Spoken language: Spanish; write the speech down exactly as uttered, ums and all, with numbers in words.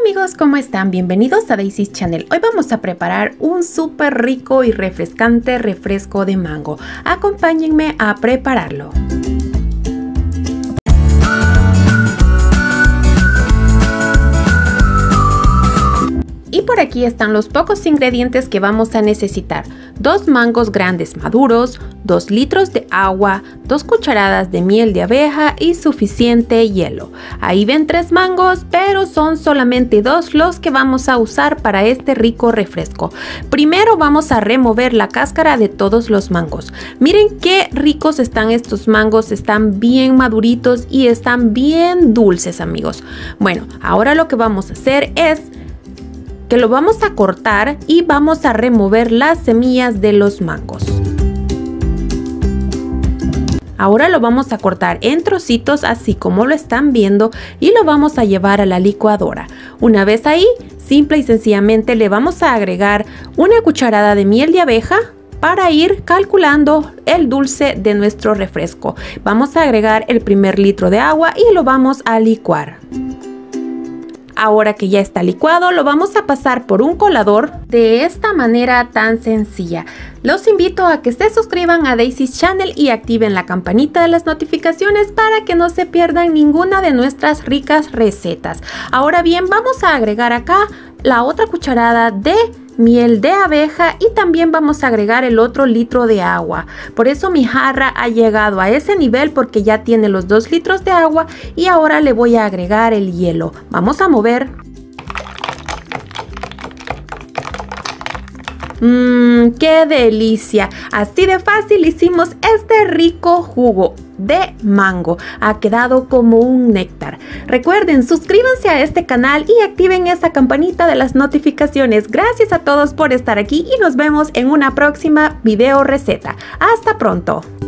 amigos, ¿cómo están? Bienvenidos a Daisy's Channel. Hoy vamos a preparar un súper rico y refrescante refresco de mango. Acompáñenme a prepararlo. Y por aquí están los pocos ingredientes que vamos a necesitar. Dos mangos grandes maduros, dos litros de agua, dos cucharadas de miel de abeja y suficiente hielo. Ahí ven tres mangos, pero son solamente dos los que vamos a usar para este rico refresco. Primero vamos a remover la cáscara de todos los mangos. Miren qué ricos están estos mangos, están bien maduritos y están bien dulces, amigos. Bueno, ahora lo que vamos a hacer es que lo vamos a cortar y vamos a remover las semillas de los mangos. Ahora lo vamos a cortar en trocitos así como lo están viendo y lo vamos a llevar a la licuadora. Una vez ahí, simple y sencillamente le vamos a agregar una cucharada de miel de abeja para ir calculando el dulce de nuestro refresco. Vamos a agregar el primer litro de agua y lo vamos a licuar. Ahora que ya está licuado, lo vamos a pasar por un colador de esta manera tan sencilla. Los invito a que se suscriban a Daisy's Channel y activen la campanita de las notificaciones para que no se pierdan ninguna de nuestras ricas recetas. Ahora bien, vamos a agregar acá la otra cucharada de miel de abeja y también vamos a agregar el otro litro de agua. Por eso mi jarra ha llegado a ese nivel, porque ya tiene los dos litros de agua y ahora le voy a agregar el hielo. Vamos a mover. Mmm, qué delicia. Así de fácil hicimos este rico jugo de mango. Ha quedado como un néctar. Recuerden, suscríbanse a este canal y activen esa campanita de las notificaciones. Gracias a todos por estar aquí y nos vemos en una próxima video receta. Hasta pronto.